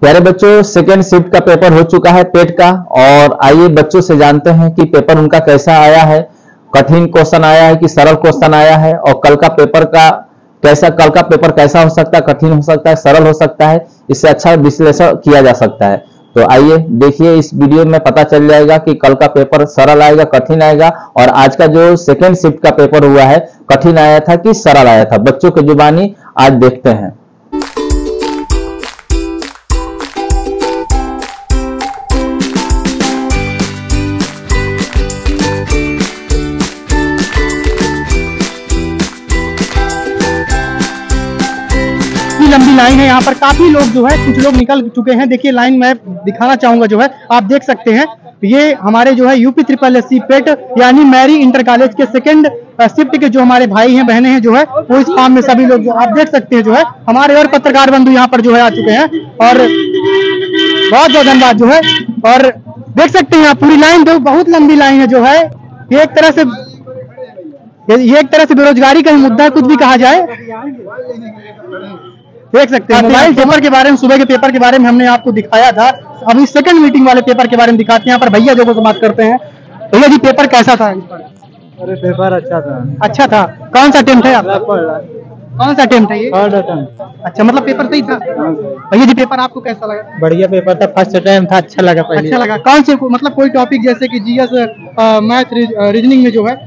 प्यारे बच्चों, second shift का पेपर हो चुका है टेट का। और आइए बच्चों से जानते हैं कि पेपर उनका कैसा आया है, कठिन क्वेश्चन आया है कि सरल क्वेश्चन आया है, और कल का पेपर कैसा हो सकता है, कठिन हो सकता है, सरल हो सकता है, इससे अच्छा विश्लेषण किया जा सकता है। तो आइए देखिए, इस वीडियो में पता चल जाएगा कि कल का पेपर सरल आएगा, कठिन आएगा, और आज का जो सेकेंड शिफ्ट का पेपर हुआ है कठिन आया था कि सरल आया था। बच्चों की जुबानी आज देखते हैं। लंबी लाइन है, यहाँ पर काफी लोग जो है, कुछ लोग निकल चुके हैं। देखिए लाइन मैं दिखाना चाहूंगा, जो है आप देख सकते हैं, ये हमारे जो है यूपी SSSC पेट यानी मैरी इंटर कॉलेज के सेकंड शिफ्ट के जो हमारे भाई हैं, बहनें हैं, जो है वो इस फॉर्म में सभी लोग जो आप देख सकते हैं, जो है हमारे और पत्रकार बंधु यहाँ पर जो है आ चुके हैं। और बहुत बहुत धन्यवाद जो है। और देख सकते हैं पूरी लाइन, जो बहुत लंबी लाइन है, जो है ये एक तरह से बेरोजगारी का ही मुद्दा है, कुछ भी कहा जाए। देख सकते हैं मोबाइल पेपर के बारे में, सुबह के पेपर के बारे में हमने आपको दिखाया था। अभी सेकंड मीटिंग वाले पेपर के बारे में दिखाते हैं। यहाँ पर भैया जो को बात करते हैं। भैया जी, पेपर कैसा था? अरे पेपर अच्छा था। अच्छा था। कौन सा अटेम्प्ट है आपका? कौन सा अटेम्प्ट है ये? Third attempt. अच्छा, मतलब पेपर सही था। भैया जी, पेपर आपको कैसा लगा? बढ़िया पेपर था, फर्स्ट अटेम्प्ट था, अच्छा लगा। अच्छा लगा। कौन से मतलब कोई टॉपिक जैसे कि जीएस, मैथ, रीजनिंग में जो है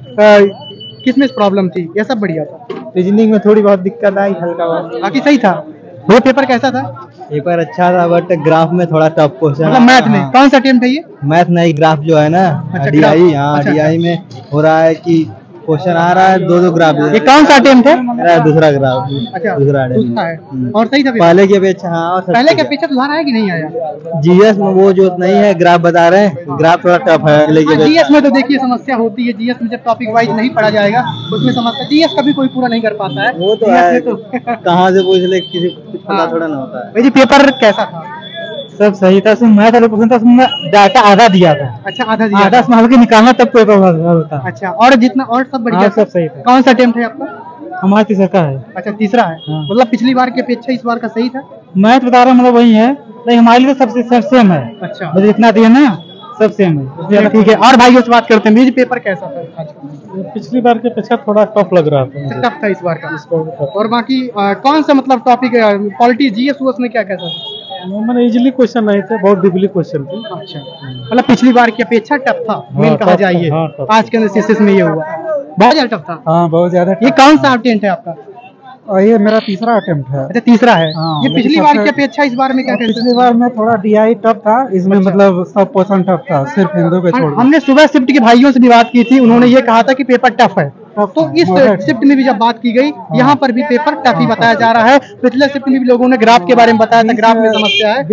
किसमें प्रॉब्लम थी? ये सब बढ़िया था। रीजनिंग में थोड़ी बहुत दिक्कत आई, हल्का बहुत, बाकी सही था। वो पेपर कैसा था? पेपर अच्छा था, बट ग्राफ में थोड़ा टफ क्वेश्चन। मतलब मैथ में कौन सा अटेम्प्ट है ये? मैथ नहीं, ग्राफ जो है ना, अच्छा, डीआई। हाँ, अच्छा, डीआई में हो रहा है कि क्वेश्चन आ रहा है दो ग्राफ। ये कौन सा अटेम्प्ट है? दूसरा ग्राफ। अच्छा, दूसरा है। और सही था पहले की अपेक्षा। हाँ, पहले के अपेक्षा सुधार आया कि नहीं आया? जीएस में वो जो नहीं है, ग्राफ बता रहे हैं, ग्राफ थोड़ा टफ है। लेकिन जीएस में तो देखिए समस्या होती है। जीएस में जब टॉपिक वाइज नहीं पढ़ा जाएगा उसमें समस्या, जीएस कभी कोई पूरा नहीं कर पाता है। वो तो है, कहाँ से पूछ ले, किसी को पता थोड़ा ना होता है। भाई जी, पेपर कैसा था? सब सही था। उसमें मैथ वाले क्वेश्चन था, उसमें डाटा आधा दिया था। अच्छा, आधा दिया आधा संभाल के निकालना, तब पेपर होता। अच्छा, और जितना और सब बढ़िया, सब सही था। कौन सा अटेम्प्ट है आपका? हमारा तीसरा का है। अच्छा, तीसरा है। मतलब पिछली बार की अपेक्षा इस बार का सही था? मैथ बता रहा, मतलब वही है, लेकिन हमारे लिए सबसे सेम है। अच्छा, मतलब इतना दिया ना, सब सेम है। ठीक है। और भाइयों से बात करते हैं, पेपर कैसा था? पिछली बार के अपेक्षा थोड़ा टफ लग रहा था। टफ था इस बार का। और बाकी कौन सा मतलब टॉपिक, पॉलिटी, जीएस में क्या कैसा था? मैंने इजीली क्वेश्चन नहीं थे, बहुत डिफिकल्ट क्वेश्चन थे। अच्छा, मतलब पिछली बार की अपेक्षा टफ था, मेन कहा जाए। आज के एनालिसिस में ये हुआ, बहुत ज्यादा टफ था। हाँ, बहुत ज्यादा। ये कौन सा अटेम्प्ट है आपका? और ये मेरा तीसरा अटेम्प्ट है। अच्छा, तीसरा है। ये पिछली बार की सबसे अपेक्षा इस बार में क्या? पिछली बार में थोड़ा डीआई टफ था, इसमें मतलब सब क्वेश्चन टफ था, सिर्फ हिंदू पे छोड़। हमने सुबह शिफ्ट के भाइयों से भी बात की थी, उन्होंने ये कहा था कि पेपर टफ है। तो इस शिफ्ट में भी जब बात की गई, यहाँ पर भी पेपर टफ ही बताया जा रहा है। पिछले शिफ्ट में भी लोगों ने ग्राफ के बारे में बताया था, ग्राफ में समस्या है।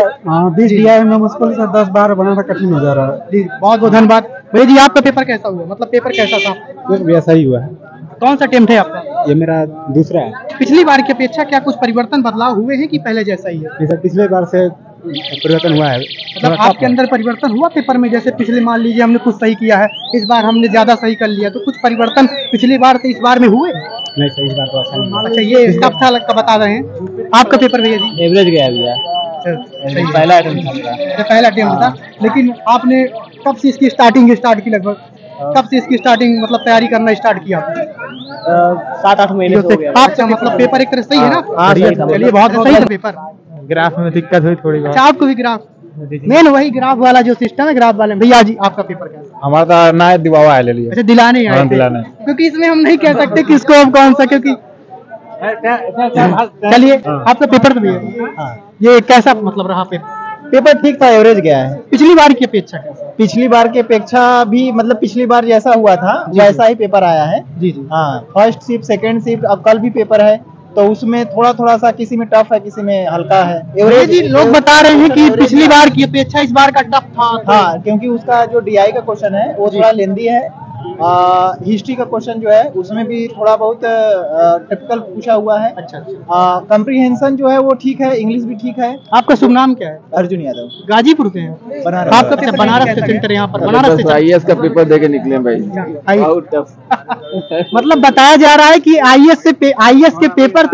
20 डीआई में मुश्किल से 10-12 बनाना कठिन हो जा रहा है। जी, बहुत बहुत धन्यवाद। भैया जी, आपका पेपर कैसा हुआ? मतलब पेपर कैसा था? वैसा ही हुआ है। कौन सा अटेम्प्ट है आपका? ये मेरा दूसरा है। पिछली बार की अपेक्षा क्या कुछ परिवर्तन, बदलाव हुए हैं कि पहले जैसा ही है? पिछले बार से परिवर्तन हुआ है। मतलब आपके अंदर परिवर्तन हुआ पेपर में? जैसे पिछले मान लीजिए हमने कुछ सही किया है, इस बार हमने ज्यादा सही कर लिया, तो कुछ परिवर्तन पिछली बार से इस बार में हुए? नहीं, सही, इस बार तो अच्छा नहीं। अच्छा, ये टफ था लगता बता रहे हैं। आपका पेपर भैया जी? एवरेज गया भैया। पहला अटेम्प्ट था। पहला अटेम्प्ट था, लेकिन आपने कब से इसकी स्टार्टिंग की? लगभग कब से इसकी स्टार्टिंग, मतलब तैयारी करना स्टार्ट किया? 7-8 महीने से हो गया। अच्छा, मतलब पेपर एक तरह सही है ना? चलिए, बहुत सही था पेपर। ग्राफ में दिक्कत हुई थोड़ी बहुत। अच्छा, आपको भी ग्राफ, मेन वही ग्राफ वाला जो सिस्टम है, ग्राफ वाले। भैया जी, आपका पेपर कैसा? हमारा तो ना दिवावा है, ले लिया। अच्छा, दिलाने आए थे। क्योंकि इसमें हम नहीं कह सकते किसको अब कौन सा, क्योंकि चलिए आपका पेपर तो भैया ये कैसा मतलब रहा? पेपर ठीक था, एवरेज गया है। पिछली बार की अपेक्षा कैसा? पिछली बार की अपेक्षा भी, मतलब पिछली बार जैसा हुआ था वैसा ही पेपर आया है। जी जी। हाँ, फर्स्ट शिफ्ट, सेकंड शिफ्ट, अब कल भी पेपर है, तो उसमें थोड़ा सा किसी में टफ है, किसी में हल्का है। एवरेज जी, लोग बता रहे हैं कि पिछली बार की अपेक्षा इस बार का टफ था। हाँ, क्योंकि उसका जो डीआई का क्वेश्चन है वो थोड़ा लेंदी है। हिस्ट्री का क्वेश्चन जो है उसमें भी थोड़ा बहुत टिपिकल पूछा हुआ है। अच्छा। कॉम्प्रिहेंशन जो है वो ठीक है, इंग्लिश भी ठीक है। आपका शुभ नाम क्या है? अर्जुन यादव, गाजीपुर से हैं। बनारस। आपका पेपर बनारस से सेंटर, यहाँ पर बनारस से आईएएस का पेपर देके निकले भाई। मतलब बताया जा रहा है कि आईएएस के पेपर से भी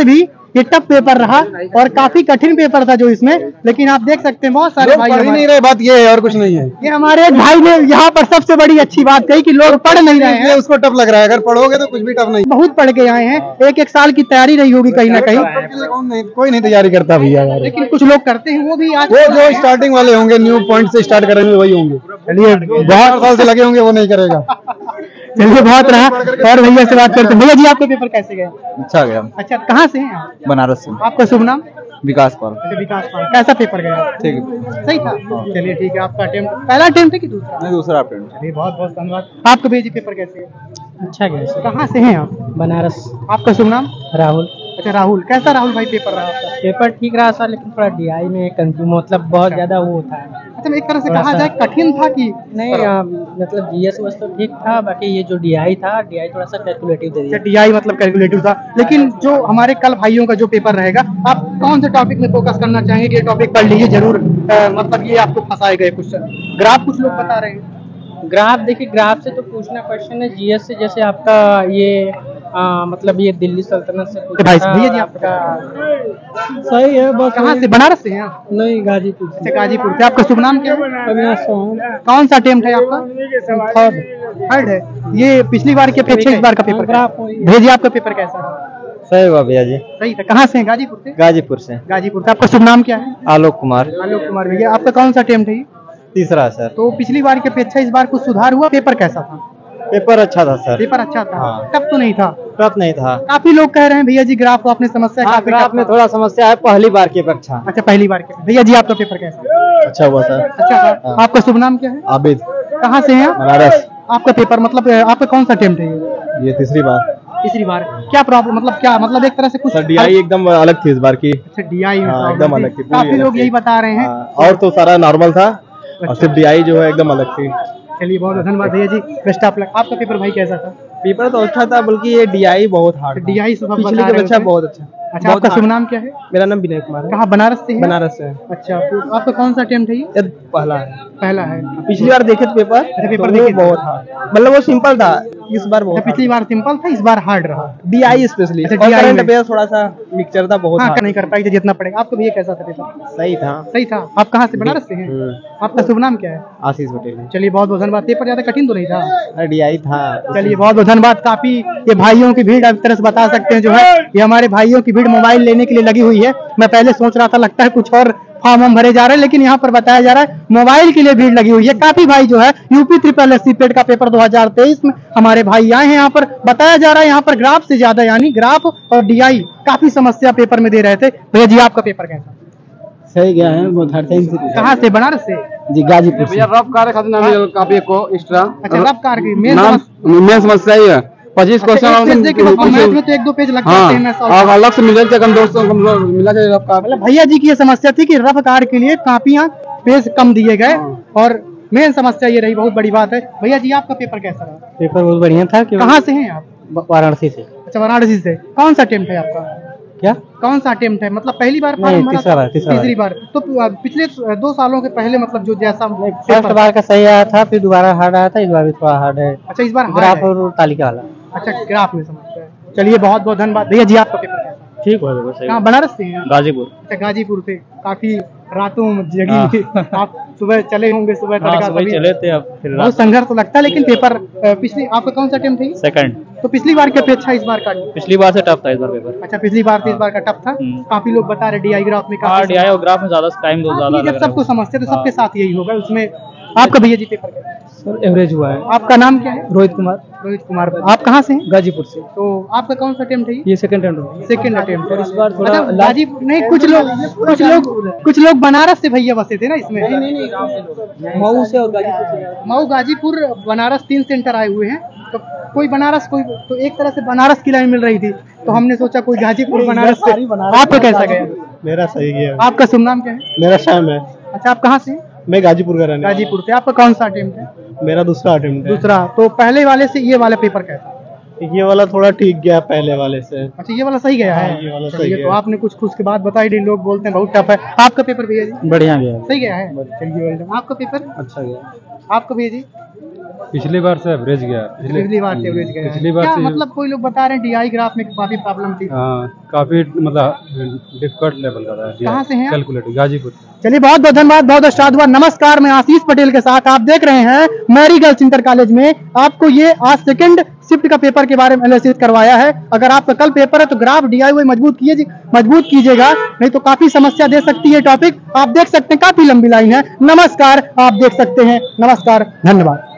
ये टफ पेपर रहा और काफी कठिन पेपर था जो इसमें, लेकिन आप देख सकते हैं बहुत सारे भाई नहीं रहे, बात ये है और कुछ नहीं है। ये हमारे एक भाई ने यहाँ पर सबसे बड़ी अच्छी बात कही कि लोग पढ़ नहीं रहे हैं, उसको टफ लग रहा है, अगर पढ़ोगे तो कुछ भी टफ नहीं। बहुत पढ़ के आए हैं, एक साल की तैयारी रही होगी कहीं ना कहीं, कोई नहीं तैयारी करता भैया, लेकिन कुछ लोग करते हैं, वो भी आज वो जो स्टार्टिंग वाले होंगे, न्यू पॉइंट से स्टार्ट करेंगे वही होंगे। चलिए बहुत साल से लगे होंगे, वो नहीं करेगा। चलिए बहुत रहा। और भैया से बात करते हैं। भैया जी आपके पेपर कैसे गए? अच्छा गया। अच्छा, कहाँ से हैं आप? बनारस से। आपका शुभ नाम? विकास पाल। अच्छा, विकास पाल। कैसा पेपर गया? ठीक है, सही था। चलिए ठीक है, आपका अटेम्प्ट पहला अटेम्प्ट है कि दूसरा? नहीं दूसरा अटेम्प्ट। चलिए बहुत बहुत धन्यवाद। आपका भैया जी पेपर कैसे गया? अच्छा गया। कहाँ से हैं आप? बनारस। आपका शुभ नाम? राहुल। अच्छा राहुल, कैसा राहुल भाई पेपर रहा आपका? पेपर ठीक रहा सर, लेकिन थोड़ा डीआई में कंफ्यूज, मतलब बहुत ज्यादा वो होता है। अच्छा, एक तरह से थोड़ा कहा सा- जाए कठिन था कि नहीं मतलब जीएस वस तो ठीक था, बाकी ये जो डीआई था, डीआई थोड़ा सा कैलकुलेटिव दे दिया। डीआई मतलब कैलकुलेटिव था, लेकिन जो हमारे कल भाइयों का जो पेपर रहेगा, आप कौन से टॉपिक में फोकस करना चाहेंगे कि ये टॉपिक पढ़ लीजिए जरूर, मतलब ये आपको फंसाएगा ये क्वेश्चन? ग्राफ कुछ लोग बता रहे हैं। ग्राफ देखिए, ग्राफ से तो पूछना क्वेश्चन है, जीएस से जैसे आपका ये मतलब ये दिल्ली सल्तनत से पूछा भाई था, भैया जी आपका सही है बस। कहाँ से? बनारस से हैं आप? नहीं, गाजीपुर से। अच्छा, गाजीपुर से। आपका शुभ नाम क्या है? अविनाश चौहान। कौन सा अटेम्प्ट है आपका? थर्ड है। ये पिछली बार की अपेक्षा इस बार का पेपर ग्राफ भैया जी आपका पेपर कैसा है? सही हुआ भैया जी। सही था। कहाँ से हैं? गाजीपुर से। गाजीपुर से। गाजीपुर से। आपका शुभ नाम क्या है? आलोक कुमार। आलोक कुमार भैया। आपका कौन सा अटेम्प्ट है ये? तीसरा सर। तो पिछली बार की अपेक्षा इस बार कुछ सुधार हुआ? पेपर कैसा था? पेपर अच्छा था सर। पेपर अच्छा था। हाँ। टफ तो नहीं था? टफ नहीं था। काफी लोग कह रहे हैं भैया जी ग्राफ को आपने समस्या हाँ, काफी ग्राफ टफ में था। थोड़ा समस्या है, पहली बार की अपेक्षा। अच्छा, पहली बार के। भैया जी आपका पेपर कैसा? अच्छा हुआ सर। अच्छा था। हाँ। आपका शुभ नाम क्या है? आबिद। कहाँ से हैं आप? बनारस। आपका पेपर मतलब आपका कौन सा अटेम्प्ट है ये? ये तीसरी बार। तीसरी बार। क्या प्रॉब्लम, मतलब क्या, मतलब एक तरह से कुछ सर डीआई एकदम अलग थी इस बार की। अच्छा, डीआई में हाँ, problem एकदम थी। अलग थी, पूरी काफी अलग लोग थी। यही बता रहे हैं। हाँ, और तो सारा नॉर्मल था और सिर्फ डीआई जो है एकदम अलग थी। चलिए बहुत धन्यवाद भैया जी, बेस्ट ऑफ लक। आपका पेपर भाई कैसा था? पेपर तो अच्छा था, बल्कि ये डीआई बहुत हार्ड। डीआई सुबह पिछली बता की रहे अपेक्षा थे। बहुत अच्छा। अच्छा, बहुत आपका शुभ hard। नाम क्या है? मेरा नाम विनय कुमार है। कहाँ? बनारस से हैं? बनारस से है। अच्छा, तो आपका कौन सा अटेम्प्ट है ये? ये पहला है। पहला है। पिछली बार देखे थे पेपर, पेपर तो देखे वो थे। बहुत हार्ड, मतलब वो सिंपल था, इस बार बहुत अच्छा, पिछली बार सिंपल था, इस बार हार्ड रहा। DI specially. अच्छा, और DI करंट में। अफेयर थोड़ा सा मिक्सचर था, बहुत हाँ, hard। नहीं कर पाई थे जितना पड़ेगा। आपका भैया कैसा था पेपर? सही था। सही था। आप कहाँ से? बनारस से हैं? आपका शुभ नाम क्या है? आशीष पटेल। चलिए बहुत बहुत धन्यवाद। पेपर ज्यादा कठिन तो नहीं था? डीआई था। चलिए बहुत बहुत धन्यवाद। काफी ये भाइयों की भीड़, आप तरह से बता सकते हैं जो है, ये हमारे भाइयों की भीड़ मोबाइल लेने के लिए लगी हुई है। मैं पहले सोच रहा था लगता है कुछ और फॉर्म हम भरे जा रहे हैं, लेकिन यहाँ पर बताया जा रहा है मोबाइल के लिए भीड़ लगी हुई है। काफी भाई जो है यूपी ट्रिपल एससी पेट का पेपर 2023 में हमारे भाई आए हैं। यहाँ पर बताया जा रहा है यहाँ पर ग्राफ से ज्यादा, यानी ग्राफ और डीआई काफी समस्या पेपर में दे रहे थे। भैया जी आपका पेपर कैसा? सही गया है, बहुत हार्ड था। कहाँ से? बनारस से? जी गाजीपुर से। रफ कार्य खातिर ना मिलेगा काफी को एक्स्ट्रा। अच्छा, रफ कार की मेन मेन समस्या ही है। 25 मैथ में तो एक दो पेज लग जाते हैं। मैं solve- अलग से मिले थे दोस्तों मिला के रफ कार्य। मतलब भैया जी की ये समस्या थी कि रफ कार के लिए कापियां पेज कम दिए गए, और मेन समस्या ये रही। बहुत बड़ी बात है। भैया जी आपका पेपर कैसा रहा? पेपर बहुत बढ़िया था। कहाँ से हैं आप? वाराणसी से। अच्छा, वाराणसी से। कौन सा अटेम्प्ट है आपका? क्या? कौन सा अटेम्प्ट है, मतलब पहली बार नहीं, फॉर्म भरा तीसरा था? बार, तीसरा बार। तीसरी बार। तो पिछले 2 सालों के पहले मतलब जो जैसा फर्स्ट पेपर- बार का सही आया था, फिर दोबारा हार्ड आया था, इस बार भी थोड़ा हार्ड है। अच्छा, इस बार hard ग्राफ है। और तालिका वाला। अच्छा, ग्राफ में समस्या है। चलिए बहुत बहुत धन्यवाद। भैया जी आपका पेपर कैसा? ठीक हुआ सही। कहाँ? बनारस से हैं? गाजीपुर। अच्छा, गाजीपुर से। काफी रातों जगी आप सुबह चले होंगे? सुबह तड़का सभी- थे, अब फिर बहुत संघर्ष तो लगता है, लेकिन पेपर पिछली आपका कौन सा अटेम्प्ट है? सेकंड। तो पिछली बार की अपेक्षा इस बार का? पिछली बार से टफ था इस बार पेपर। अच्छा, पिछली बार से इस बार का टफ था। काफी लोग बता रहे डीआई ग्राफ में काफी डीआई और ग्राफ में ज्यादा टाइम दो ज्यादा जब सबको समझते तो सबके साथ यही होगा। उसमें आपका भैया जी पेपर कैसा है? सर एवरेज हुआ है। आपका नाम क्या है? रोहित कुमार। रोहित कुमार। आप कहाँ से हैं? गाजीपुर से। तो आपका कौन सा अटेम्प्ट है? ये सेकंड राउंड। Second attempt. इस बार थोड़ा अच्छा, गाजीपुर नहीं, कुछ लोग बनारस से भैया बसे थे ना इसमें? मऊ से और गाजीपुर से। मऊ, गाजीपुर, बनारस 3 सेंटर आए हुए हैं। तो कोई बनारस, कोई तो एक तरह से बनारस की लाइन मिल रही थी, तो हमने सोचा कोई गाजीपुर बनारस से। आपका कैसा गया? मेरा सही गया। आपका शुभ नाम क्या है? मेरा शाम है। अच्छा, आप कहाँ से हैं? मैं गाजीपुर का रहने वाला गाजीपुर से। आपका कौन सा अटेम्प्ट है? हूं। मेरा दूसरा अटेम्प्ट है। दूसरा। तो पहले वाले से ये वाला पेपर कैसा? ये वाला थोड़ा ठीक गया पहले वाले से। अच्छा, ये वाला सही गया है। हाँ, ये वाला सही चलिए, गया। तो आपने कुछ खुश की बात बताई नहीं, लोग बोलते हैं बहुत टफ है। आपका पेपर भैया जी बढ़िया गया। सही गया है? चलिए, well done। आपका पेपर अच्छा गया। आपका भैया जी? पिछली बार से एवरेज गया। पिछली बार से एवरेज गया है। पिछली बार क्या से मतलब कोई लोग बता रहे हैं DI ग्राफ में काफी प्रॉब्लम थी। काफी मतलब डिफिकल्ट लेवल का था। कहाँ से हैं आप? कैलकुलेटर गाजीपुर से। चलिए बहुत बहुत धन्यवाद, बहुत बहुत साधुवाद। नमस्कार, मैं आशीष पटेल के साथ आप देख रहे हैं मैरी गर्ल्स इंटर कॉलेज में। आपको ये आज सेकंड शिफ्ट का पेपर के बारे में एनालिसिस करवाया है। अगर आपका कल पेपर है तो ग्राफ DIY मजबूत कीजिएगा, नहीं तो काफी समस्या दे सकती है टॉपिक। आप देख सकते हैं काफी लंबी लाइन है। नमस्कार, आप देख सकते हैं। नमस्कार, धन्यवाद।